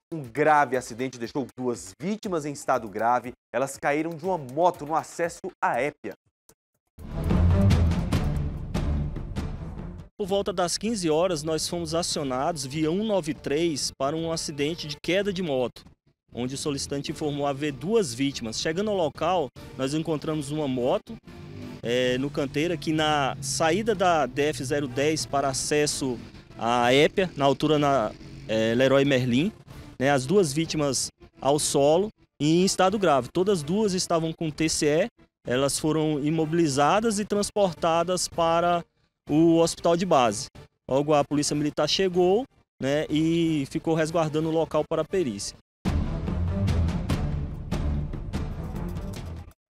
Um grave acidente deixou 2 vítimas em estado grave. Elas caíram de uma moto no acesso à Épia. Por volta das 15 horas, nós fomos acionados via 193 para um acidente de queda de moto, onde o solicitante informou haver 2 vítimas. Chegando ao local, nós encontramos uma moto no canteiro, aqui na saída da DF-010 para acesso à Épia, na altura Leroy Merlin. As 2 vítimas ao solo e em estado grave. Todas 2 estavam com TCE, elas foram imobilizadas e transportadas para o hospital de base. Logo a polícia militar chegou, e ficou resguardando o local para a perícia.